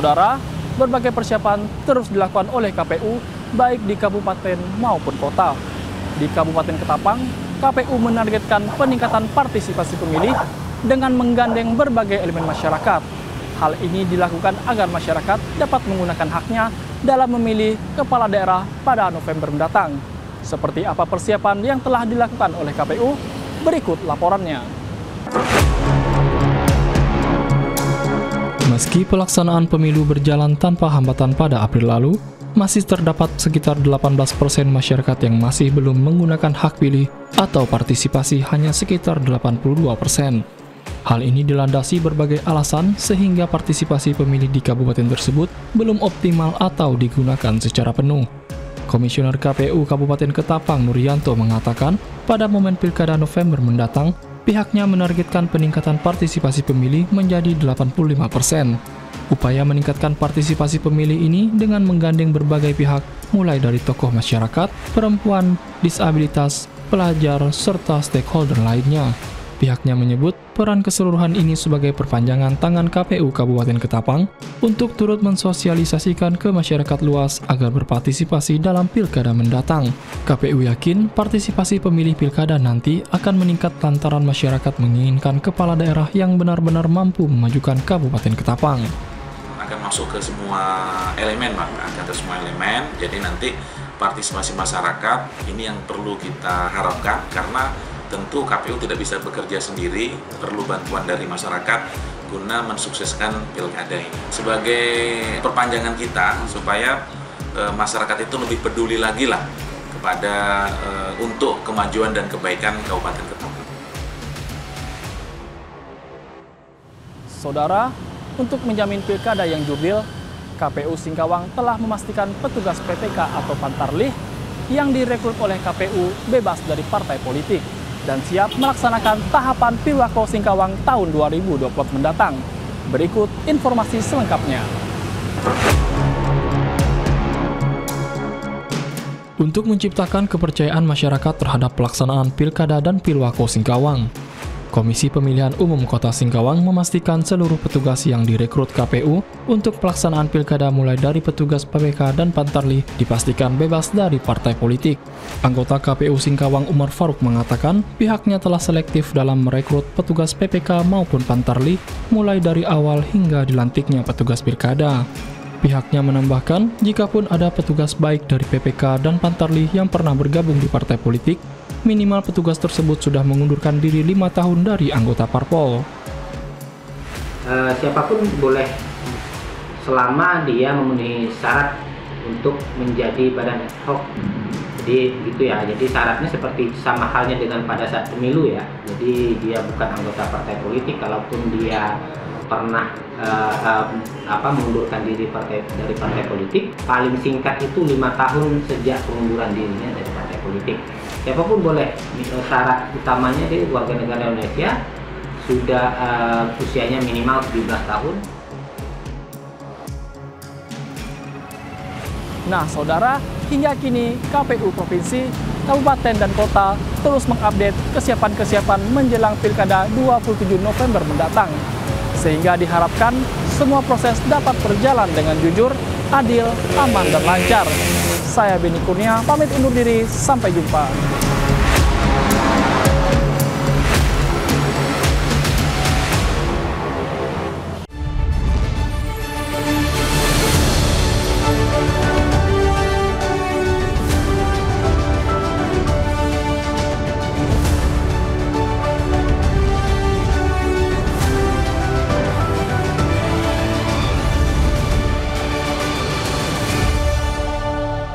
Saudara, berbagai persiapan terus dilakukan oleh KPU baik di kabupaten maupun kota. Di Kabupaten Ketapang, KPU menargetkan peningkatan partisipasi pemilih dengan menggandeng berbagai elemen masyarakat. Hal ini dilakukan agar masyarakat dapat menggunakan haknya dalam memilih kepala daerah pada November mendatang. Seperti apa persiapan yang telah dilakukan oleh KPU? Berikut laporannya. Meski pelaksanaan pemilu berjalan tanpa hambatan pada April lalu, masih terdapat sekitar 18% masyarakat yang masih belum menggunakan hak pilih atau partisipasi hanya sekitar 82%. Hal ini dilandasi berbagai alasan sehingga partisipasi pemilih di kabupaten tersebut belum optimal atau digunakan secara penuh. Komisioner KPU Kabupaten Ketapang Nuryanto mengatakan pada momen Pilkada November mendatang, pihaknya menargetkan peningkatan partisipasi pemilih menjadi 85%. Upaya meningkatkan partisipasi pemilih ini dengan menggandeng berbagai pihak, mulai dari tokoh masyarakat, perempuan, disabilitas, pelajar, serta stakeholder lainnya. Pihaknya menyebut peran keseluruhan ini sebagai perpanjangan tangan KPU Kabupaten Ketapang untuk turut mensosialisasikan ke masyarakat luas agar berpartisipasi dalam pilkada mendatang. KPU yakin partisipasi pemilih pilkada nanti akan meningkat lantaran masyarakat menginginkan kepala daerah yang benar-benar mampu memajukan Kabupaten Ketapang. Akan masuk ke semua elemen, Pak, akan ke semua elemen. Jadi nanti partisipasi masyarakat ini yang perlu kita harapkan, karena tentu KPU tidak bisa bekerja sendiri, perlu bantuan dari masyarakat guna mensukseskan pilkada ini. Sebagai perpanjangan kita supaya masyarakat itu lebih peduli lagi lah kepada untuk kemajuan dan kebaikan Kabupaten Ketapang. Saudara, untuk menjamin pilkada yang jurdil, KPU Singkawang telah memastikan petugas PPK atau Pantarlih yang direkrut oleh KPU bebas dari partai politik dan siap melaksanakan tahapan Pilwako Singkawang tahun 2024 mendatang. Berikut informasi selengkapnya. Untuk menciptakan kepercayaan masyarakat terhadap pelaksanaan Pilkada dan Pilwako Singkawang, Komisi Pemilihan Umum Kota Singkawang memastikan seluruh petugas yang direkrut KPU untuk pelaksanaan pilkada mulai dari petugas PPK dan Pantarlih dipastikan bebas dari partai politik. Anggota KPU Singkawang Umar Faruk mengatakan pihaknya telah selektif dalam merekrut petugas PPK maupun Pantarlih mulai dari awal hingga dilantiknya petugas pilkada. Pihaknya menambahkan, jikapun ada petugas baik dari PPK dan Pantarlih yang pernah bergabung di partai politik, minimal petugas tersebut sudah mengundurkan diri 5 tahun dari anggota parpol. Siapapun boleh selama dia memenuhi syarat untuk menjadi badan ad hoc. Jadi gitu ya. Jadi syaratnya seperti sama halnya dengan pada saat pemilu ya. Jadi dia bukan anggota partai politik, kalaupun dia pernah mengundurkan diri dari partai politik, paling singkat itu 5 tahun sejak pengunduran dirinya dari partai politik. Siapapun boleh, syarat utamanya di warga negara Indonesia sudah usianya minimal 17 tahun. Nah, saudara, hingga kini KPU Provinsi, Kabupaten, dan Kota terus mengupdate kesiapan-kesiapan menjelang Pilkada 27 November mendatang. Sehingga diharapkan semua proses dapat berjalan dengan jujur, adil, aman, dan lancar. Saya Beni Kurnia, pamit undur diri, sampai jumpa.